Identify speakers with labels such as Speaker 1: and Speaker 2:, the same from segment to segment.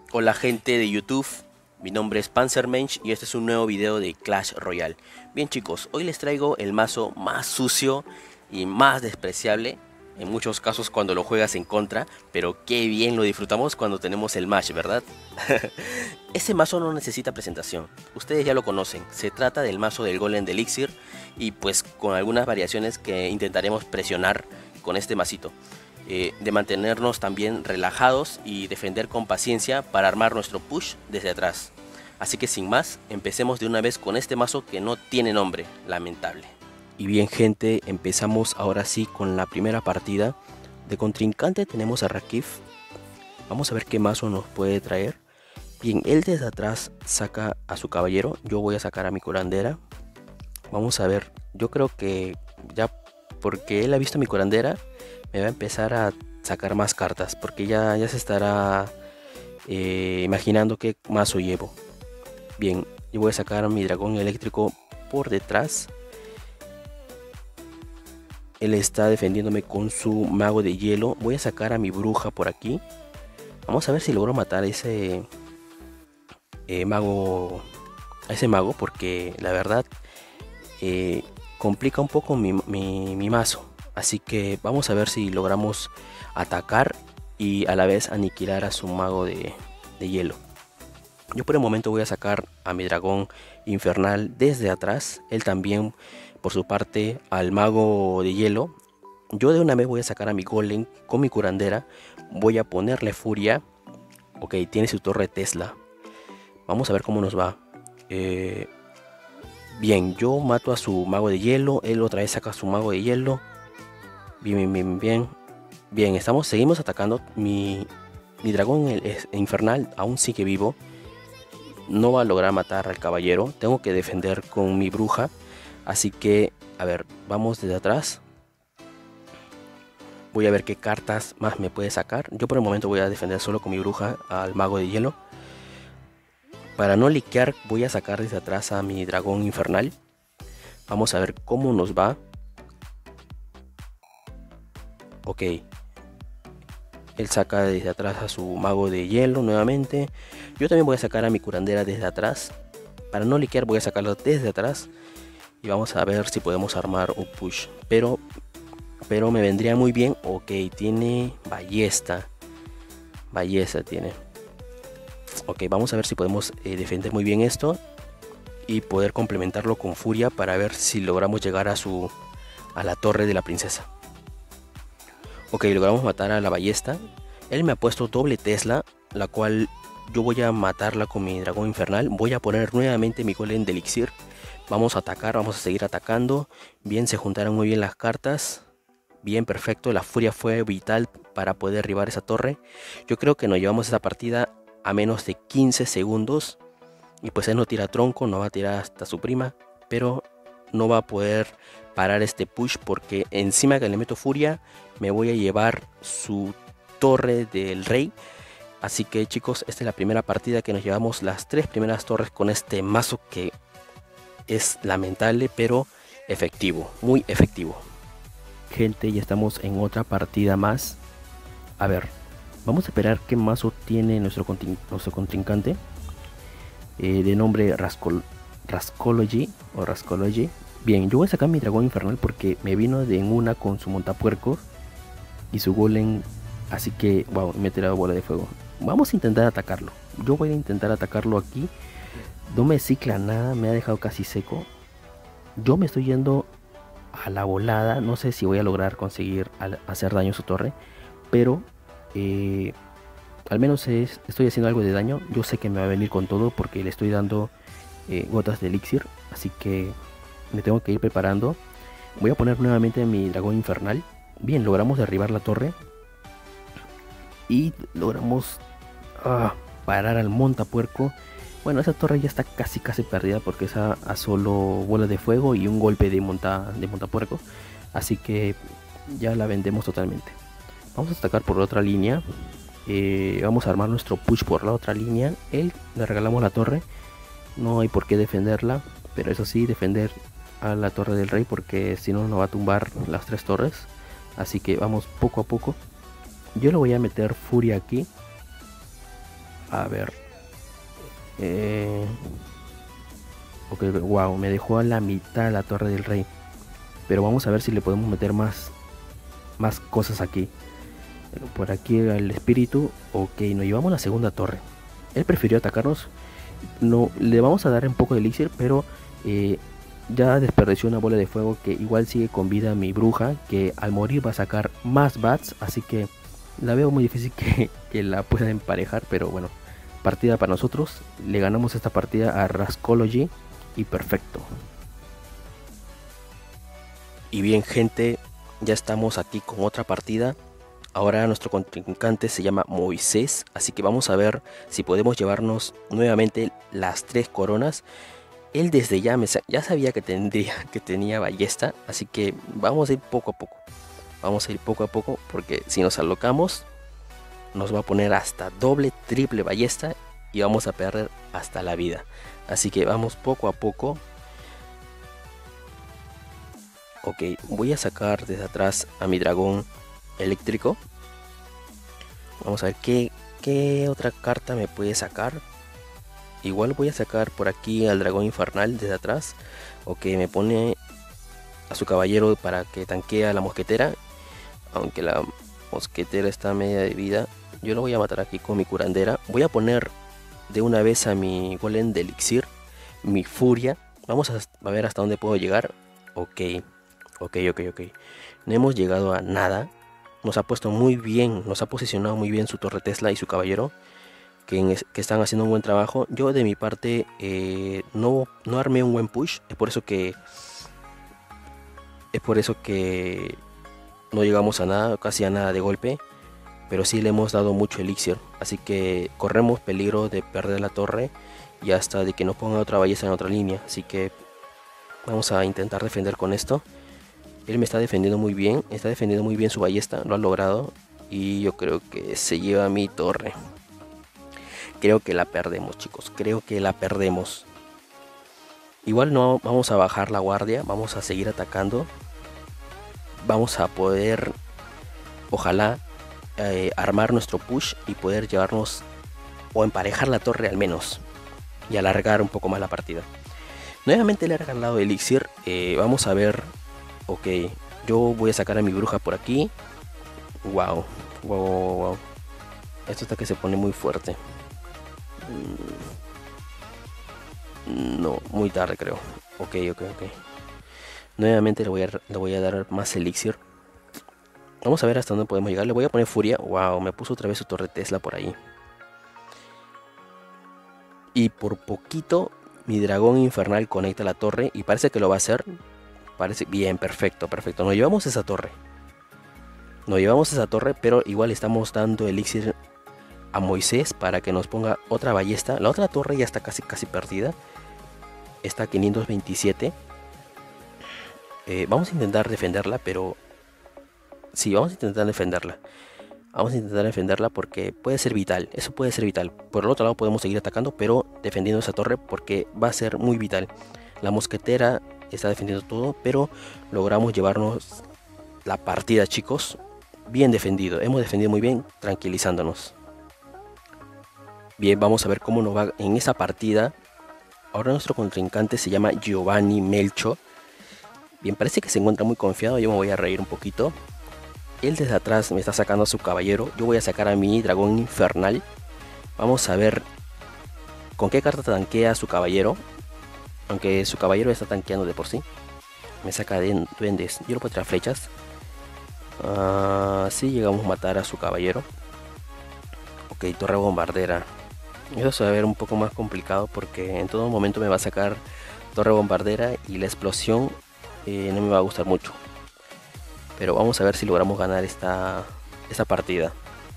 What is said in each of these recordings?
Speaker 1: Hola gente de YouTube, mi nombre es Panzermensch y este es un nuevo video de Clash Royale. Bien chicos, hoy les traigo el mazo más sucio y más despreciable, en muchos casos cuando lo juegas en contra, pero qué bien lo disfrutamos cuando tenemos el match, ¿verdad? Este mazo no necesita presentación, ustedes ya lo conocen, se trata del mazo del Golem de Elixir y pues con algunas variaciones que intentaremos presionar con este masito. De mantenernos también relajados y defender con paciencia para armar nuestro push desde atrás. Así que sin más, empecemos de una vez con este mazo que no tiene nombre, lamentable. Y bien gente, empezamos ahora sí con la primera partida. De contrincante tenemos a Rakif. Vamos a ver qué mazo nos puede traer. Bien, él desde atrás saca a su caballero, yo voy a sacar a mi curandera. Vamos a ver, yo creo que ya porque él ha visto mi curandera, me va a empezar a sacar más cartas, porque ya se estará imaginando qué mazo llevo. Bien, yo voy a sacar a mi dragón eléctrico por detrás. Él está defendiéndome con su mago de hielo. Voy a sacar a mi bruja por aquí. Vamos a ver si logro matar a ese mago. A ese mago, porque la verdad complica un poco mi mazo. Así que vamos a ver si logramos atacar y a la vez aniquilar a su mago de hielo. Yo por el momento voy a sacar a mi dragón infernal desde atrás. Él también por su parte al mago de hielo. Yo de una vez voy a sacar a mi golem con mi curandera. Voy a ponerle furia. Ok, tiene su torre Tesla. Vamos a ver cómo nos va. Bien, yo mato a su mago de hielo. Él otra vez saca a su mago de hielo. Bien. Bien, seguimos atacando. Mi dragón infernal aún sigue vivo. No va a lograr matar al caballero. Tengo que defender con mi bruja. Así que, a ver, vamos desde atrás. Voy a ver qué cartas más me puede sacar. Yo por el momento voy a defender solo con mi bruja al mago de hielo. Para no liquear voy a sacar desde atrás a mi dragón infernal. Vamos a ver cómo nos va. Ok. Él saca desde atrás a su mago de hielo nuevamente. Yo también voy a sacar a mi curandera desde atrás. Para no liquear voy a sacarlo desde atrás. Y vamos a ver si podemos armar un push. Pero me vendría muy bien. Ok, tiene ballesta. Ballesta tiene. Ok, vamos a ver si podemos defender muy bien esto. Y poder complementarlo con furia para ver si logramos llegar a la torre de la princesa. Ok, logramos matar a la ballesta. Él me ha puesto doble Tesla, la cual yo voy a matarla con mi dragón infernal. Voy a poner nuevamente mi golem de elixir. Vamos a atacar, vamos a seguir atacando. Bien, se juntaron muy bien las cartas. Bien, perfecto. La furia fue vital para poder derribar esa torre. Yo creo que nos llevamos esa partida a menos de 15 segundos. Y pues él no tira tronco, no va a tirar hasta su prima. Pero no va a poder parar este push porque encima que le meto furia me voy a llevar su torre del rey. Así que chicos, esta es la primera partida que nos llevamos las 3 primeras torres con este mazo que es lamentable pero efectivo, muy efectivo. Gente, ya estamos en otra partida más. A ver, vamos a esperar qué mazo tiene nuestro contrincante. De nombre Rascology o Rascology. Bien, yo voy a sacar mi dragón infernal porque me vino de en una con su montapuercos y su golem. Así que, wow, me he tirado bola de fuego. Vamos a intentar atacarlo. Yo voy a intentar atacarlo aquí. No me cicla nada, me ha dejado casi seco. Yo me estoy yendo a la volada. No sé si voy a lograr conseguir hacer daño a su torre. Pero al menos estoy haciendo algo de daño. Yo sé que me va a venir con todo porque le estoy dando gotas de elixir. Así que me tengo que ir preparando. Voy a poner nuevamente mi dragón infernal. Bien, logramos derribar la torre. Y logramos parar al montapuerco. Bueno, esa torre ya está casi perdida porque es a solo bola de fuego y un golpe de montapuerco. Así que ya la vendemos totalmente. Vamos a atacar por otra línea. Vamos a armar nuestro push por la otra línea. Le regalamos la torre. No hay por qué defenderla. Pero eso sí, defender a la torre del rey porque si no nos va a tumbar las 3 torres. Así que vamos poco a poco. Yo le voy a meter furia aquí. A ver. Ok, wow, me dejó a la mitad la torre del rey. Pero vamos a ver si le podemos meter más cosas aquí. Por aquí el espíritu. Ok, nos llevamos la segunda torre. Él prefirió atacarnos. No, le vamos a dar un poco de elixir, pero ya desperdició una bola de fuego que igual sigue con vida mi bruja, que al morir va a sacar más bats, así que la veo muy difícil que la pueda emparejar, pero bueno, partida para nosotros. Le ganamos esta partida a Rascology y perfecto. Y bien, gente, ya estamos aquí con otra partida. Ahora nuestro contrincante se llama Moisés, así que vamos a ver si podemos llevarnos nuevamente las 3 coronas. Él desde ya sabía que tenía ballesta, así que vamos a ir poco a poco. Vamos a ir poco a poco porque si nos alocamos nos va a poner hasta doble, triple ballesta y vamos a perder hasta la vida. Así que vamos poco a poco. Ok, voy a sacar desde atrás a mi dragón eléctrico. Vamos a ver qué otra carta me puede sacar. Igual voy a sacar por aquí al dragón infernal desde atrás. Ok, me pone a su caballero para que tanquee a la mosquetera. Aunque la mosquetera está media de vida, yo lo voy a matar aquí con mi curandera. Voy a poner de una vez a mi golem de elixir, mi furia. Vamos a ver hasta dónde puedo llegar. Ok. No hemos llegado a nada. Nos ha puesto muy bien, nos ha posicionado muy bien su torre Tesla y su caballero, que están haciendo un buen trabajo. Yo de mi parte no armé un buen push. Es por eso que no llegamos a nada, casi a nada de golpe. Pero sí le hemos dado mucho elixir. Así que corremos peligro de perder la torre y hasta de que nos ponga otra ballesta en otra línea. Así que vamos a intentar defender con esto. Él me está defendiendo muy bien. Está defendiendo muy bien su ballesta. Lo ha logrado. Y yo creo que se lleva mi torre. Creo que la perdemos, chicos. Creo que la perdemos. Igual no vamos a bajar la guardia. Vamos a seguir atacando. Vamos a poder, ojalá, armar nuestro push y poder llevarnos o emparejar la torre al menos. Y alargar un poco más la partida. Nuevamente le he regalado elixir. Vamos a ver. Ok, yo voy a sacar a mi bruja por aquí. Wow. Esto está que se pone muy fuerte. No, muy tarde creo. Ok. Nuevamente le voy a dar más elixir. Vamos a ver hasta dónde podemos llegar. Le voy a poner furia. Wow, me puso otra vez su torre Tesla por ahí. Y por poquito mi dragón infernal conecta la torre. Y parece que lo va a hacer. Parece bien, perfecto. Nos llevamos esa torre. Pero igual estamos dando elixir a Moisés para que nos ponga otra ballesta. La otra torre ya está casi perdida. Está a 527. Vamos a intentar defenderla, pero... Sí, vamos a intentar defenderla. Porque puede ser vital. Eso puede ser vital. Por el otro lado podemos seguir atacando, pero defendiendo esa torre porque va a ser muy vital. La mosquetera está defendiendo todo, pero logramos llevarnos la partida, chicos. Bien defendido. Hemos defendido muy bien, tranquilizándonos. Bien, vamos a ver cómo nos va en esa partida. Ahora nuestro contrincante se llama Giovanni Melcho. Bien, parece que se encuentra muy confiado. Yo me voy a reír un poquito. Él desde atrás me está sacando a su caballero. Yo voy a sacar a mi dragón infernal. Vamos a ver con qué carta tanquea a su caballero. Aunque su caballero está tanqueando de por sí. Me saca de duendes. Yo le puedo tirar flechas. Sí, llegamos a matar a su caballero. Ok, torre bombardera. Eso se va a ver un poco más complicado porque en todo momento me va a sacar torre bombardera y la explosión no me va a gustar mucho. Pero vamos a ver si logramos ganar esta partida.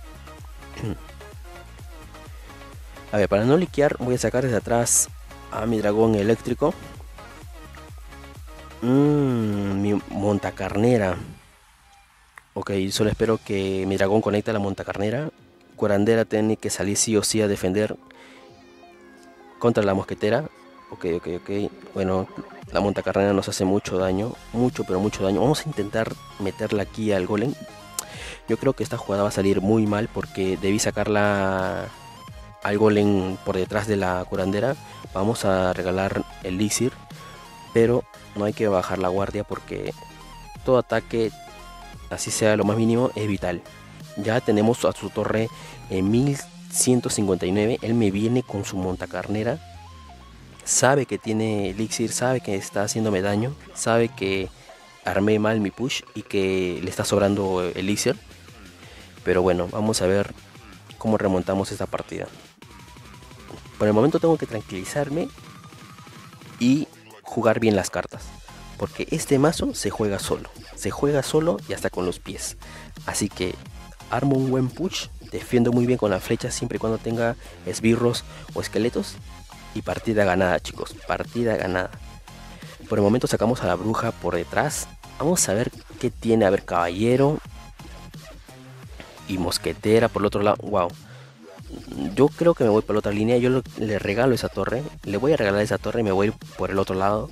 Speaker 1: A ver, para no liquear voy a sacar desde atrás a mi dragón eléctrico. Mi montacarnera. Ok, solo espero que mi dragón conecte a la montacarnera. Curandera tiene que salir sí o sí a defender contra la mosquetera. Ok. Bueno, la montacarnera nos hace mucho daño. Mucho daño. Vamos a intentar meterla aquí al golem. Yo creo que esta jugada va a salir muy mal porque debí sacarla al golem por detrás de la curandera, vamos a regalar el elixir, pero no hay que bajar la guardia porque todo ataque, así sea lo más mínimo, es vital. Ya tenemos a su torre en 1159, él me viene con su montacarnera, sabe que tiene elixir, sabe que está haciéndome daño, sabe que armé mal mi push y que le está sobrando elixir, pero bueno, vamos a ver cómo remontamos esta partida. Por el momento tengo que tranquilizarme y jugar bien las cartas, porque este mazo se juega solo y hasta con los pies. Así que armo un buen push, defiendo muy bien con la flecha siempre y cuando tenga esbirros o esqueletos, y partida ganada, chicos, partida ganada. Por el momento sacamos a la bruja por detrás. Vamos a ver qué tiene. A ver, caballero y mosquetera por el otro lado. Wow, yo creo que me voy por la otra línea. Yo le regalo esa torre, le voy a regalar esa torre y me voy por el otro lado.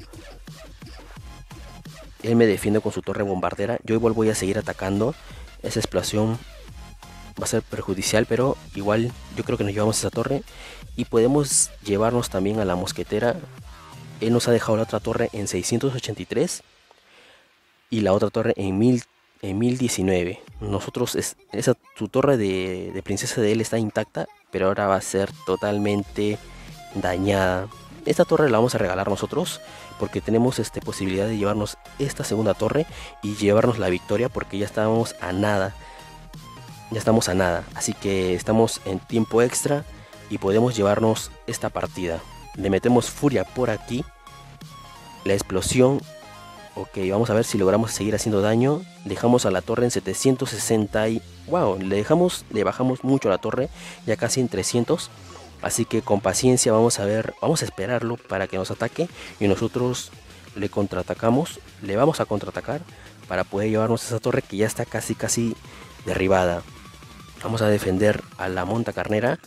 Speaker 1: Él me defiende con su torre bombardera. Yo igual voy a seguir atacando. Esa explosión va a ser perjudicial, pero igual yo creo que nos llevamos esa torre y podemos llevarnos también a la mosquetera. Él nos ha dejado la otra torre en 683 y la otra torre en 1019. Nosotros, su torre de princesa de él está intacta, pero ahora va a ser totalmente dañada. Esta torre la vamos a regalar nosotros porque tenemos posibilidad de llevarnos esta segunda torre y llevarnos la victoria, porque ya estamos a nada. Ya estamos a nada, así que estamos en tiempo extra y podemos llevarnos esta partida. Le metemos furia por aquí, la explosión. Ok, vamos a ver si logramos seguir haciendo daño. Dejamos a la torre en 760 y... wow, le bajamos mucho a la torre, ya casi en 300. Así que con paciencia vamos a ver, vamos a esperarlo para que nos ataque y nosotros le contraatacamos. Le vamos a contraatacar para poder llevarnos esa torre que ya está casi derribada. Vamos a defender a la montacarnera.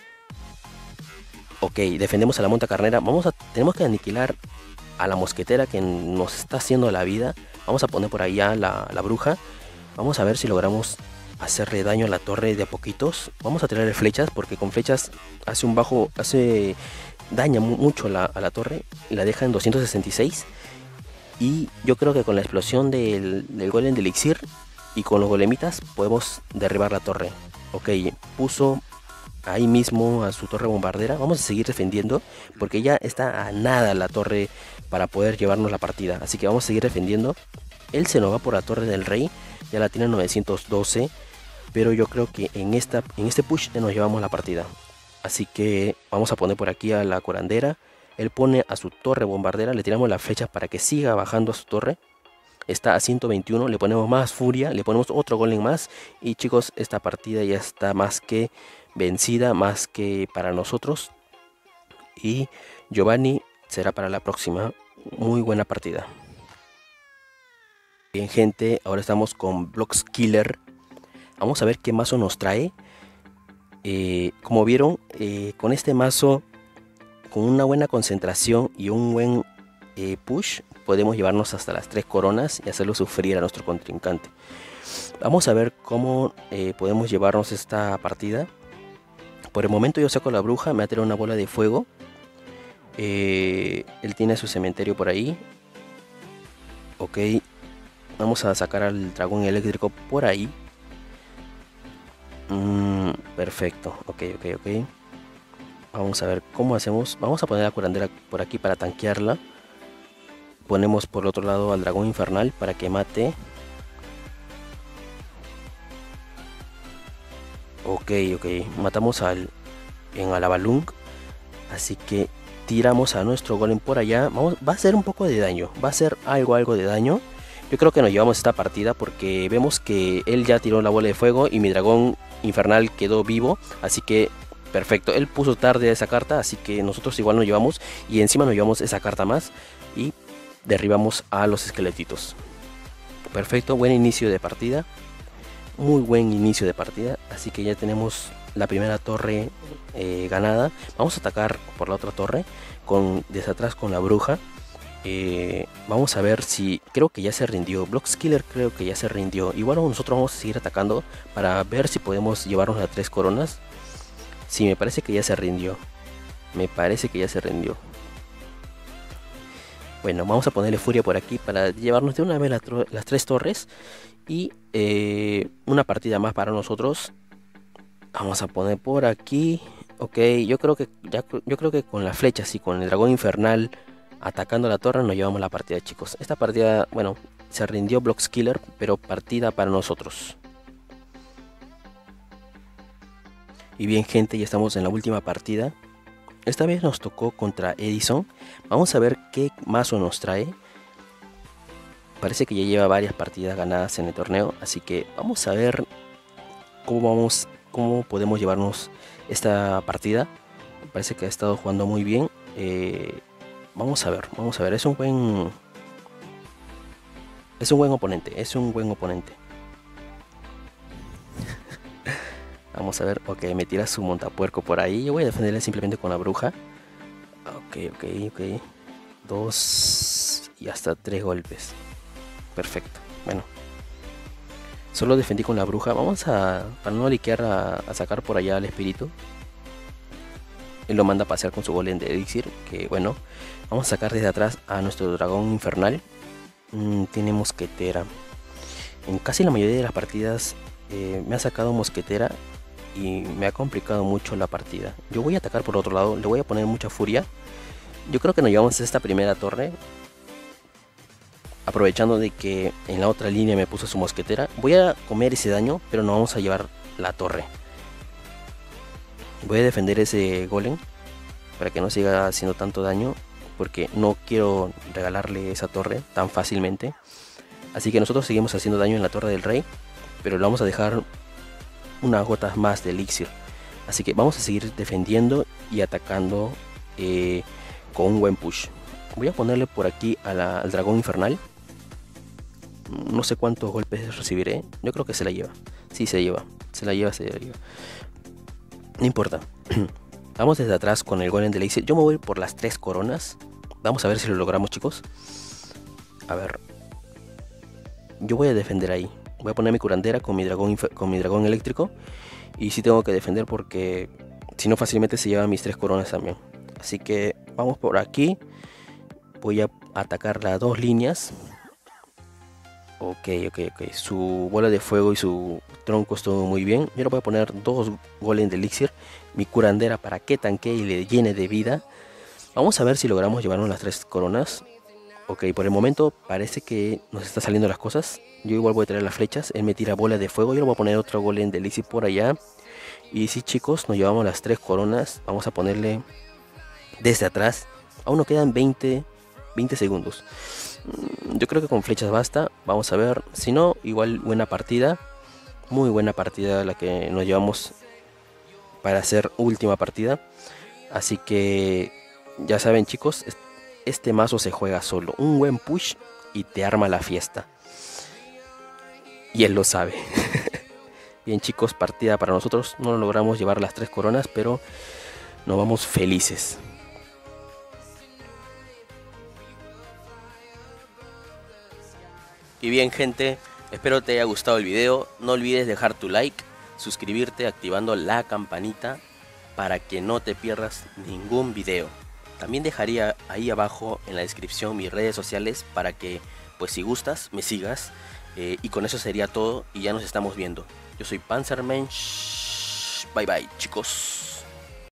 Speaker 1: Ok, defendemos a la montacarnera. Tenemos que aniquilar a la mosquetera que nos está haciendo la vida. Vamos a poner por allá la bruja. Vamos a ver si logramos hacerle daño a la torre de a poquitos. Vamos a tirarle flechas porque con flechas daña mucho a la torre. La deja en 266. Y yo creo que con la explosión del golem de elixir y con los golemitas podemos derribar la torre. Ok, puso ahí mismo a su torre bombardera. Vamos a seguir defendiendo porque ya está a nada la torre para poder llevarnos la partida. Así que vamos a seguir defendiendo. Él se nos va por la torre del rey. Ya la tiene 912. Pero yo creo que en este push nos llevamos la partida. Así que vamos a poner por aquí a la curandera. Él pone a su torre bombardera. Le tiramos las flechas para que siga bajando a su torre. Está a 121, le ponemos más furia, le ponemos otro golem más. Y chicos, esta partida ya está más que vencida, más que para nosotros. Y Giovanni será para la próxima. Muy buena partida. Bien, gente, ahora estamos con Bloxkiller. Vamos a ver qué mazo nos trae. Como vieron, con este mazo, con una buena concentración y un buen push, podemos llevarnos hasta las 3 coronas y hacerlo sufrir a nuestro contrincante. Vamos a ver cómo podemos llevarnos esta partida. Por el momento yo saco la bruja, me va a tirar una bola de fuego. Él tiene su cementerio por ahí. Ok, vamos a sacar al dragón eléctrico por ahí. Perfecto, ok. Vamos a ver cómo hacemos. Vamos a poner la curandera por aquí para tanquearla. Ponemos por el otro lado al dragón infernal para que mate. Ok. Matamos en Alabalung. Así que tiramos a nuestro golem por allá. Va a hacer un poco de daño. Va a hacer algo de daño. Yo creo que nos llevamos esta partida porque vemos que él ya tiró la bola de fuego y mi dragón infernal quedó vivo. Así que perfecto. Él puso tarde esa carta. Así que nosotros igual nos llevamos. Y encima nos llevamos esa carta más. Y derribamos a los esqueletitos. Perfecto, buen inicio de partida. Muy buen inicio de partida. Así que ya tenemos la primera torre ganada. Vamos a atacar por la otra torre desde atrás con la bruja. Vamos a ver si... creo que ya se rindió. Bloxkiller creo que ya se rindió. Igual nosotros vamos a seguir atacando para ver si podemos llevarnos a 3 coronas. Sí, me parece que ya se rindió. Me parece que ya se rindió. Bueno, vamos a ponerle furia por aquí para llevarnos de una vez las 3 torres. Y una partida más para nosotros. Vamos a poner por aquí. Ok, yo creo que con la flecha, sí, con el dragón infernal atacando la torre nos llevamos la partida, chicos. Esta partida, bueno, se rindió Bloxkiller, pero partida para nosotros. Y bien, gente, ya estamos en la última partida. Esta vez nos tocó contra Edison. Vamos a ver qué mazo nos trae. Parece que ya lleva varias partidas ganadas en el torneo, así que vamos a ver cómo podemos llevarnos esta partida. Parece que ha estado jugando muy bien. Vamos a ver. Es un buen oponente, Vamos a ver, ok, me tira su montapuerco por ahí. Yo voy a defenderle simplemente con la bruja. Ok. 2 y hasta 3 golpes. Perfecto. Bueno, solo defendí con la bruja. Para no liquear, a sacar por allá al espíritu. Él lo manda a pasear con su golem de elixir. Que bueno, vamos a sacar desde atrás a nuestro dragón infernal. Tiene mosquetera. En casi la mayoría de las partidas me ha sacado mosquetera y me ha complicado mucho la partida. Yo voy a atacar por otro lado, le voy a poner mucha furia. Yo creo que nos llevamos esta primera torre, aprovechando de que en la otra línea me puso su mosquetera. Voy a comer ese daño, pero no vamos a llevar la torre. Voy a defender ese golem para que no siga haciendo tanto daño, porque no quiero regalarle esa torre tan fácilmente. Así que nosotros seguimos haciendo daño en la torre del rey, pero le vamos a dejar unas gotas más de elixir. Así que vamos a seguir defendiendo y atacando con un buen push. Voy a ponerle por aquí al dragón infernal. No sé cuántos golpes recibiré. Yo creo que se la lleva. Sí, se lleva. Se la lleva. No importa. Vamos desde atrás con el golem de elixir. Yo me voy por las 3 coronas. Vamos a ver si lo logramos, chicos. A ver. Yo voy a defender ahí. Voy a poner mi curandera con mi dragón eléctrico. Y sí tengo que defender porque si no fácilmente se llevan mis 3 coronas también. Así que vamos por aquí. Voy a atacar las 2 líneas. Ok. Su bola de fuego y su tronco estuvo muy bien. Yo le voy a poner 2 golems de elixir. Mi curandera para que tanquee y le llene de vida. Vamos a ver si logramos llevarnos las 3 coronas. Ok, por el momento parece que nos está saliendo las cosas. Yo igual voy a traer las flechas. Él me tira bola de fuego. Yo le voy a poner otro golem de elixir por allá. Y sí, chicos, nos llevamos las 3 coronas. Vamos a ponerle desde atrás. Aún nos quedan 20 segundos. Yo creo que con flechas basta. Vamos a ver. Si no, igual buena partida. Muy buena partida la que nos llevamos para hacer última partida. Así que ya saben, chicos, este mazo se juega solo. Un buen push y te arma la fiesta. Y él lo sabe. Bien, chicos, partida para nosotros. No logramos llevar las 3 coronas, pero nos vamos felices. Y bien, gente, espero te haya gustado el video. No olvides dejar tu like, suscribirte activando la campanita para que no te pierdas ningún video. También dejaría ahí abajo en la descripción mis redes sociales para que, pues si gustas, me sigas. Y con eso sería todo y ya nos estamos viendo. Yo soy Panzermensch. Bye bye, chicos.